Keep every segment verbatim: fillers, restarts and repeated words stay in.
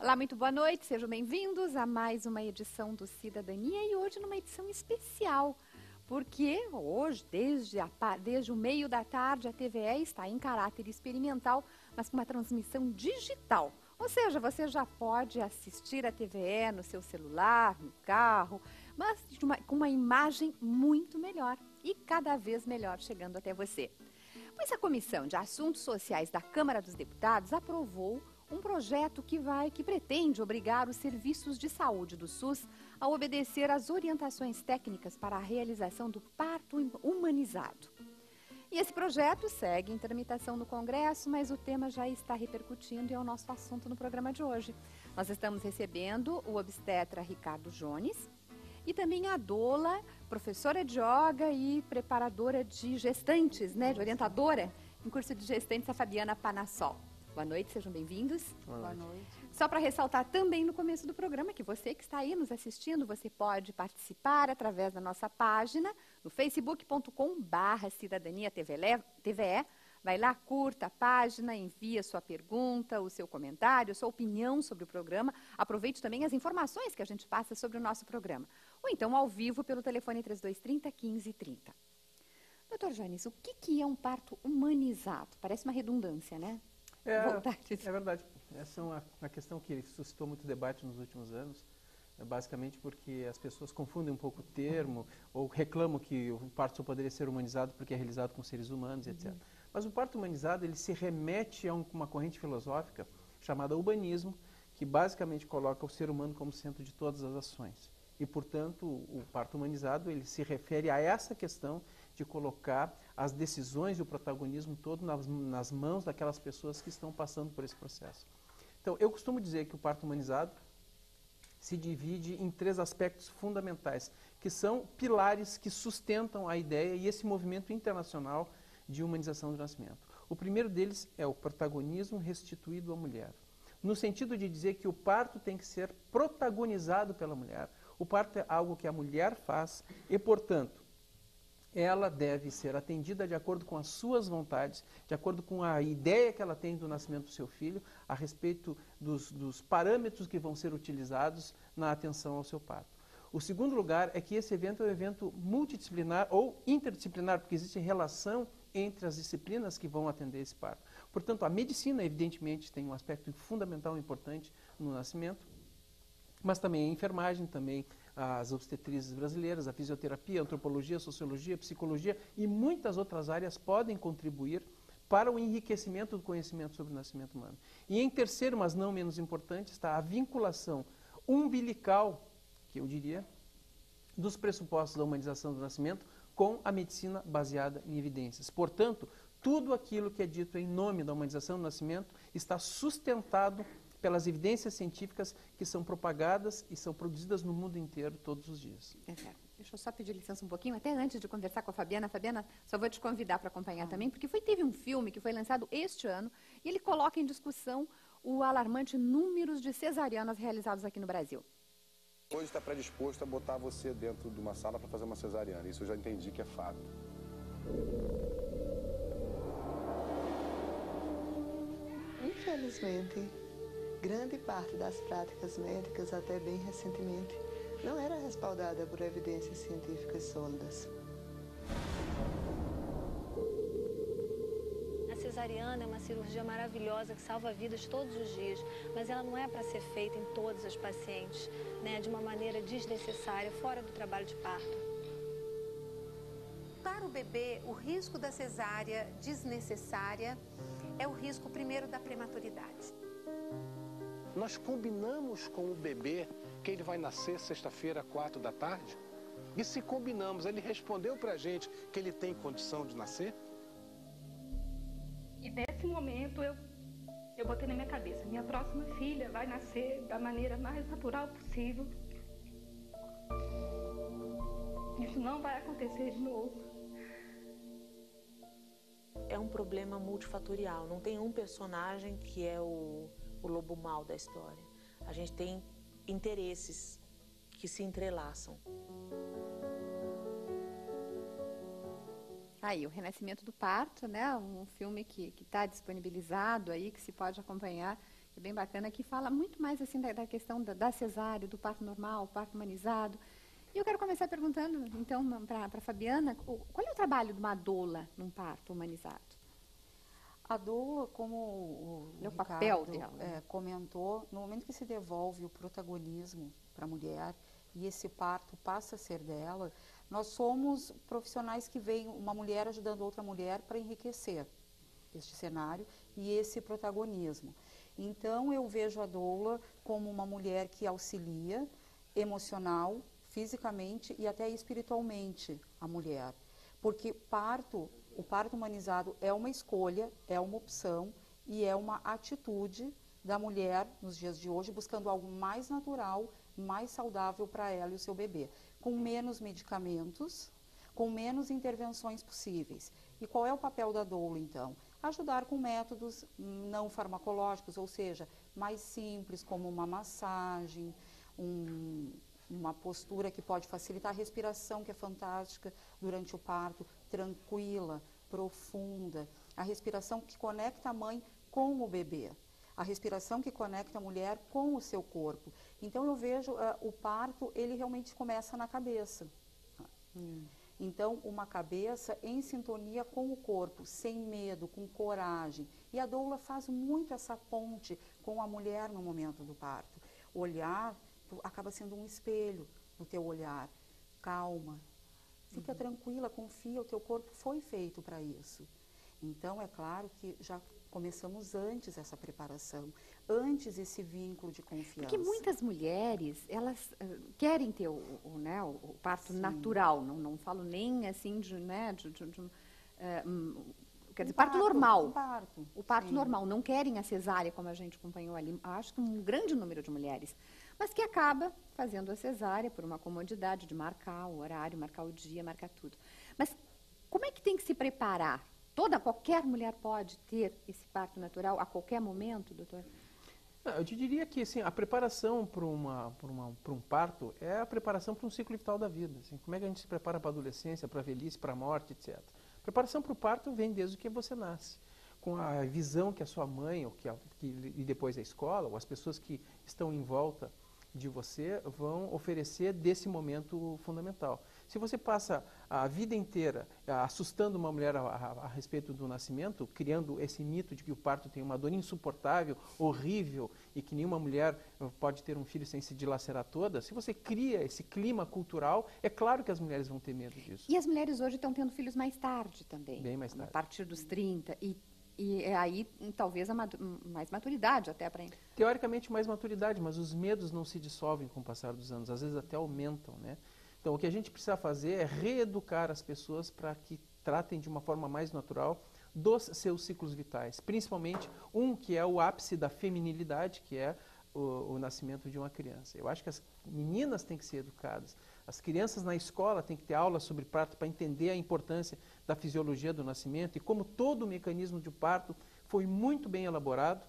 Olá, muito boa noite, sejam bem-vindos a mais uma edição do Cidadania e hoje numa edição especial, porque hoje, desde, a, desde o meio da tarde, a T V E está em caráter experimental, mas com uma transmissão digital. Ou seja, você já pode assistir a T V E no seu celular, no carro, mas de uma, com uma imagem muito melhor e cada vez melhor chegando até você. Pois a Comissão de Assuntos Sociais da Câmara dos Deputados aprovou um projeto que vai, que pretende obrigar os serviços de saúde do SUS a obedecer às orientações técnicas para a realização do parto humanizado. E esse projeto segue em tramitação no Congresso, mas o tema já está repercutindo e é o nosso assunto no programa de hoje. Nós estamos recebendo o obstetra Ricardo Jones e também a doula, professora de yoga e preparadora de gestantes, né, de orientadora em curso de gestantes, a Fabiana Panassol. Boa noite, sejam bem-vindos. Boa noite. Só para ressaltar também no começo do programa que você que está aí nos assistindo, você pode participar através da nossa página no facebook ponto com barra cidadania T V E. Vai lá, curta a página, envia sua pergunta, o seu comentário, sua opinião sobre o programa. Aproveite também as informações que a gente passa sobre o nosso programa. Ou então ao vivo pelo telefone trinta e dois trinta, quinze trinta. Doutor Jones, o que, que é um parto humanizado? Parece uma redundância, né? É, é verdade. Essa é uma, uma questão que suscitou muito debate nos últimos anos, é basicamente porque as pessoas confundem um pouco o termo ou reclamam que o parto só poderia ser humanizado porque é realizado com seres humanos, etcétera. Uhum. Mas o parto humanizado ele se remete a um, uma corrente filosófica chamada humanismo, que basicamente coloca o ser humano como centro de todas as ações. E, portanto, o, o parto humanizado ele se refere a essa questão de colocar as decisões e o protagonismo todo nas, nas mãos daquelas pessoas que estão passando por esse processo. Então, eu costumo dizer que o parto humanizado se divide em três aspectos fundamentais, que são pilares que sustentam a ideia e esse movimento internacional de humanização do nascimento. O primeiro deles é o protagonismo restituído à mulher, no sentido de dizer que o parto tem que ser protagonizado pela mulher. O parto é algo que a mulher faz e, portanto, ela deve ser atendida de acordo com as suas vontades, de acordo com a ideia que ela tem do nascimento do seu filho, a respeito dos, dos parâmetros que vão ser utilizados na atenção ao seu parto. O segundo lugar é que esse evento é um evento multidisciplinar ou interdisciplinar, porque existe relação entre as disciplinas que vão atender esse parto. Portanto, a medicina, evidentemente, tem um aspecto fundamental e importante no nascimento, mas também a enfermagem, também as obstetrizes brasileiras, a fisioterapia, a antropologia, a sociologia, a psicologia e muitas outras áreas podem contribuir para o enriquecimento do conhecimento sobre o nascimento humano. E em terceiro, mas não menos importante, está a vinculação umbilical, que eu diria, dos pressupostos da humanização do nascimento com a medicina baseada em evidências. Portanto, tudo aquilo que é dito em nome da humanização do nascimento está sustentado pelas evidências científicas que são propagadas e são produzidas no mundo inteiro todos os dias. É certo. Deixa eu só pedir licença um pouquinho, até antes de conversar com a Fabiana. Fabiana, só vou te convidar para acompanhar ah. também, porque foi, teve um filme que foi lançado este ano e ele coloca em discussão o alarmante número de cesarianas realizadas aqui no Brasil. Hoje está predisposto a botar você dentro de uma sala para fazer uma cesariana. Isso eu já entendi que é fato. Infelizmente, grande parte das práticas médicas, até bem recentemente, não era respaldada por evidências científicas sólidas. A cesariana é uma cirurgia maravilhosa que salva vidas todos os dias, mas ela não é para ser feita em todas as pacientes, né, de uma maneira desnecessária, fora do trabalho de parto. Para o bebê, o risco da cesárea desnecessária é o risco primeiro da prematuridade. Nós combinamos com o bebê que ele vai nascer sexta-feira, quatro da tarde? E se combinamos, ele respondeu pra gente que ele tem condição de nascer? E nesse momento eu, eu botei na minha cabeça, minha próxima filha vai nascer da maneira mais natural possível. Isso não vai acontecer de novo. É um problema multifatorial, não tem um personagem que é o, o lobo mau da história. A gente tem interesses que se entrelaçam. Aí, o Renascimento do Parto, né? Um filme que está disponibilizado aí, que se pode acompanhar, é bem bacana, que fala muito mais assim da, da questão da, da cesárea, do parto normal, parto humanizado. E eu quero começar perguntando, então, para a Fabiana, qual é o trabalho de uma doula num parto humanizado? A doula, como o, o, o papel Ricardo dela, né? é, comentou, no momento que se devolve o protagonismo para a mulher e esse parto passa a ser dela, nós somos profissionais que veem uma mulher ajudando outra mulher para enriquecer este cenário e esse protagonismo. Então, eu vejo a doula como uma mulher que auxilia emocional, fisicamente e até espiritualmente a mulher. Porque parto, o parto humanizado é uma escolha, é uma opção e é uma atitude da mulher nos dias de hoje, buscando algo mais natural, mais saudável para ela e o seu bebê, com menos medicamentos, com menos intervenções possíveis. E qual é o papel da doula, então? Ajudar com métodos não farmacológicos, ou seja, mais simples, como uma massagem, um, uma postura que pode facilitar a respiração, que é fantástica durante o parto, tranquila, profunda, a respiração que conecta a mãe com o bebê, a respiração que conecta a mulher com o seu corpo. Então eu vejo uh, o parto, ele realmente começa na cabeça. Hum. Então, uma cabeça em sintonia com o corpo, sem medo, com coragem. E a doula faz muito essa ponte com a mulher no momento do parto. O olhar acaba sendo um espelho no teu olhar. Calma, fica uhum. tranquila, confia, o teu corpo foi feito para isso. Então, é claro que já começamos antes essa preparação, antes esse vínculo de confiança. Porque muitas mulheres, elas uh, querem ter o, o, né, o, o parto Sim. natural, não, não falo nem assim de, né, de, de, de uh, um, quer dizer, um parto, parto normal. Um parto. O parto Sim. normal, não querem a cesárea, como a gente acompanhou ali, acho que um grande número de mulheres, mas que acaba fazendo a cesárea por uma comodidade de marcar o horário, marcar o dia, marcar tudo. Mas como é que tem que se preparar? Toda, qualquer mulher pode ter esse parto natural a qualquer momento, doutor? Não, eu te diria que assim, a preparação para uma, para uma, para um parto é a preparação para um ciclo vital da vida. Assim, como é que a gente se prepara para a adolescência, para a velhice, para a morte, etcétera. A preparação para o parto vem desde que você nasce, com a visão que a sua mãe, ou que a, que, e depois a escola, ou as pessoas que estão em volta de você vão oferecer desse momento fundamental. Se você passa a vida inteira assustando uma mulher a, a, a respeito do nascimento, criando esse mito de que o parto tem uma dor insuportável, horrível, e que nenhuma mulher pode ter um filho sem se dilacerar toda, se você cria esse clima cultural, é claro que as mulheres vão ter medo disso. E as mulheres hoje estão tendo filhos mais tarde também. Bem mais tarde. A partir dos trinta. E E aí, talvez, a matu mais maturidade até para... Teoricamente, mais maturidade, mas os medos não se dissolvem com o passar dos anos, às vezes até aumentam, né? Então, o que a gente precisa fazer é reeducar as pessoas para que tratem de uma forma mais natural dos seus ciclos vitais, principalmente um que é o ápice da feminilidade, que é o, o nascimento de uma criança. Eu acho que as meninas têm que ser educadas. As crianças na escola têm que ter aulas sobre parto para entender a importância da fisiologia do nascimento e como todo o mecanismo de parto foi muito bem elaborado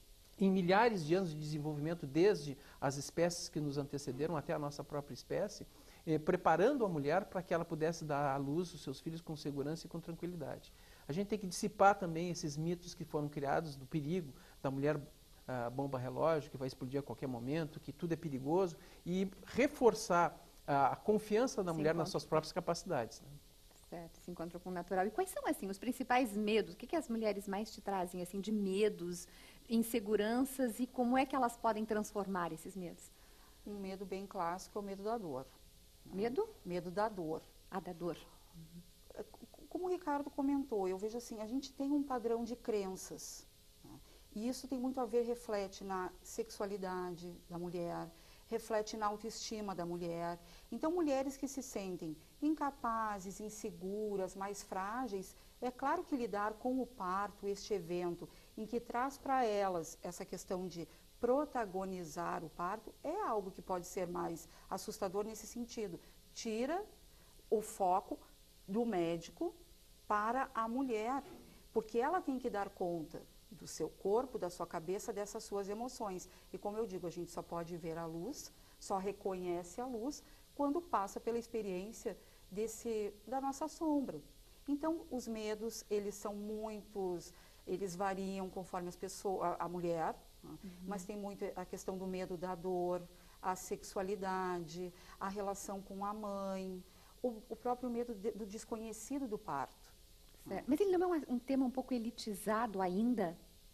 em milhares de anos de desenvolvimento, desde as espécies que nos antecederam até a nossa própria espécie, eh, preparando a mulher para que ela pudesse dar à luz os seus filhos com segurança e com tranquilidade. A gente tem que dissipar também esses mitos que foram criados do perigo da mulher ah, bomba relógio, que vai explodir a qualquer momento, que tudo é perigoso, e reforçar a confiança da se mulher encontra. nas suas próprias capacidades. Né? Certo, se encontra com o natural. E quais são, assim, os principais medos? O que, que as mulheres mais te trazem, assim, de medos, inseguranças, e como é que elas podem transformar esses medos? Um medo bem clássico é o medo da dor. Medo? Medo da dor. Ah, da dor. Uhum. Como o Ricardo comentou, eu vejo assim, a gente tem um padrão de crenças. Né? E isso tem muito a ver, reflete na sexualidade da mulher, reflete na autoestima da mulher. Então, mulheres que se sentem incapazes, inseguras, mais frágeis, é claro que lidar com o parto, este evento, em que traz para elas essa questão de protagonizar o parto, é algo que pode ser mais assustador nesse sentido. Tira o foco do médico para a mulher, porque ela tem que dar conta do seu corpo, da sua cabeça, dessas suas emoções. E como eu digo, a gente só pode ver a luz, só reconhece a luz quando passa pela experiência desse, da nossa sombra. Então, os medos, eles são muitos, eles variam conforme as pessoas, a, a mulher, né? Uhum. Mas tem muito a questão do medo da dor, a sexualidade, a relação com a mãe, o, o próprio medo de, do desconhecido do parto. Certo. Mas ele não é um tema um pouco elitizado ainda?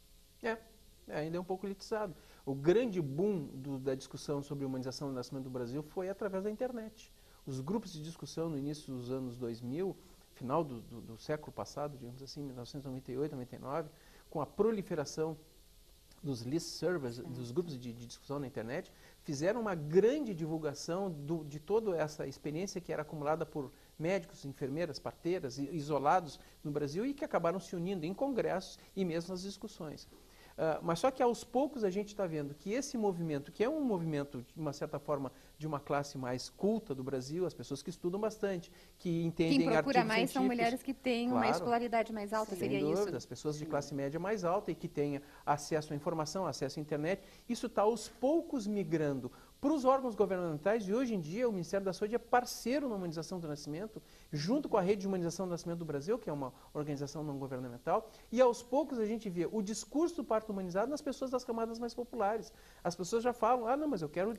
É, é ainda é um pouco elitizado. O grande boom do, da discussão sobre a humanização do nascimento do Brasil foi através da internet. Os grupos de discussão no início dos anos dois mil, final do, do, do século passado, digamos assim, mil novecentos e noventa e oito, noventa e nove, com a proliferação dos list servers, dos grupos de, de discussão na internet, fizeram uma grande divulgação do, de toda essa experiência que era acumulada por médicos, enfermeiras, parteiras, isolados no Brasil e que acabaram se unindo em congressos e mesmo nas discussões. Uh, mas só que aos poucos a gente está vendo que esse movimento, que é um movimento, de uma certa forma, de uma classe mais culta do Brasil, as pessoas que estudam bastante, que entendem Quem procura artigos mais são mulheres que têm uma Claro. escolaridade mais alta, Sem seria dúvida, isso? as pessoas de classe média mais alta e que tenham acesso à informação, acesso à internet, isso está aos poucos migrando para os órgãos governamentais e hoje em dia o Ministério da Saúde é parceiro na humanização do nascimento, junto com a Rede de Humanização do Nascimento do Brasil, que é uma organização não governamental, e aos poucos a gente vê o discurso do parto humanizado nas pessoas das camadas mais populares. As pessoas já falam, ah, não, mas eu quero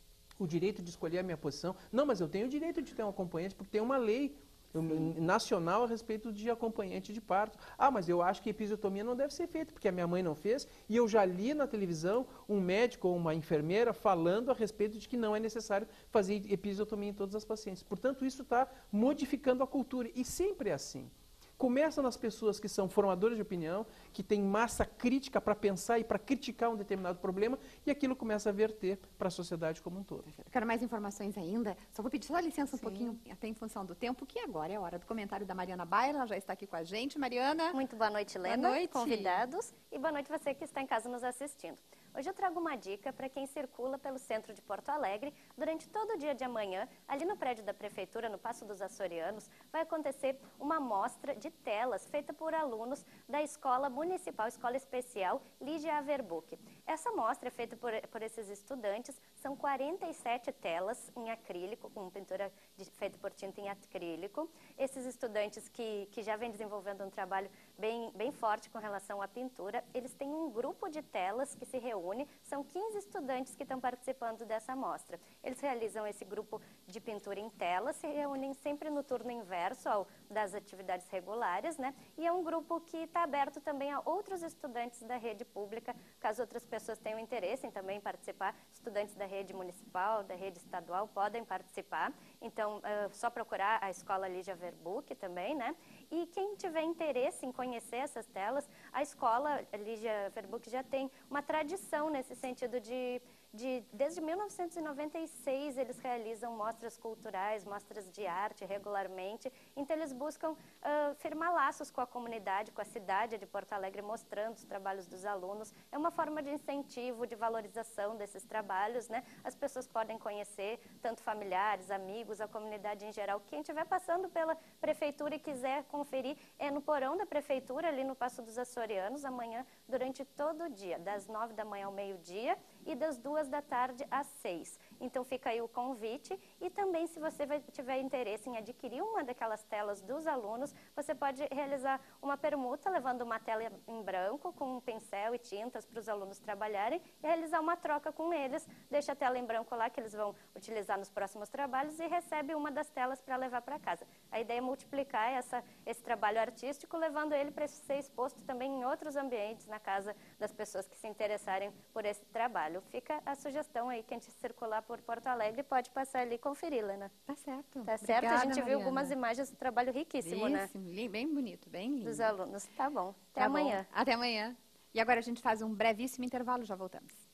o direito de escolher a minha posição. Não, mas eu tenho o direito de ter um acompanhante, porque tem uma lei nacional a respeito de acompanhante de parto. Ah, mas eu acho que episiotomia não deve ser feita, porque a minha mãe não fez, e eu já li na televisão um médico ou uma enfermeira falando a respeito de que não é necessário fazer episiotomia em todas as pacientes. Portanto, isso está modificando a cultura, e sempre é assim. Começa nas pessoas que são formadoras de opinião, que têm massa crítica para pensar e para criticar um determinado problema, e aquilo começa a verter para a sociedade como um todo. Quero mais informações ainda. Só vou pedir só licença um Sim. pouquinho, até em função do tempo, que agora é a hora do comentário da Mariana Bayer. Ela já está aqui com a gente. Mariana. Muito boa noite, Lena, Boa noite. convidados, e boa noite você que está em casa nos assistindo. Hoje eu trago uma dica para quem circula pelo centro de Porto Alegre. Durante todo o dia de amanhã, ali no prédio da Prefeitura, no Paço dos Açorianos, vai acontecer uma mostra de telas feita por alunos da Escola Municipal, Escola Especial Lígia Averbuch. Essa mostra é feita por, por esses estudantes, são quarenta e sete telas em acrílico, com pintura de, feita por tinta em acrílico. Esses estudantes que, que já vêm desenvolvendo um trabalho bem, bem forte com relação à pintura, eles têm um grupo de telas que se reúne, são quinze estudantes que estão participando dessa mostra. Eles realizam esse grupo de pintura em telas, se reúnem sempre no turno inverso ao, das atividades regulares, né? E é um grupo que está aberto também a outros estudantes da rede pública, caso outras pessoas tenham interesse em também participar, estudantes da rede municipal, da rede estadual podem participar. Então, uh, só procurar a Escola Lígia Averbuch também, né? E quem tiver interesse em conhecer essas telas, a Escola Lígia Averbuch já tem uma tradição nesse sentido de, de, desde mil novecentos e noventa e seis, eles realizam mostras culturais, mostras de arte regularmente, então eles buscam uh, firmar laços com a comunidade, com a cidade de Porto Alegre, mostrando os trabalhos dos alunos. É uma forma de incentivo, de valorização desses trabalhos, né? As pessoas podem conhecer, tanto familiares, amigos, a comunidade em geral. Quem estiver passando pela prefeitura e quiser conferir, é no porão da prefeitura, ali no Paço dos Açorianos, amanhã, durante todo o dia, das nove da manhã ao meio-dia e das duas da tarde às seis. Então fica aí o convite, e também se você vai, tiver interesse em adquirir uma daquelas telas dos alunos, você pode realizar uma permuta levando uma tela em branco com um pincel e tintas para os alunos trabalharem e realizar uma troca com eles, deixa a tela em branco lá que eles vão utilizar nos próximos trabalhos e recebe uma das telas para levar para casa. A ideia é multiplicar essa, esse trabalho artístico, levando ele para ser exposto também em outros ambientes na casa das pessoas que se interessarem por esse trabalho. Fica a sugestão aí, quem circular por Porto Alegre pode passar ali e conferir, Lena. Tá certo. Tá certo? Obrigada, a gente viu Mariana. algumas imagens do trabalho riquíssimo, Riquíssimo, né? li- bem bonito, bem lindo. Dos alunos. Tá bom. Até Tá bom. amanhã. Até amanhã. E agora a gente faz um brevíssimo intervalo, já voltamos.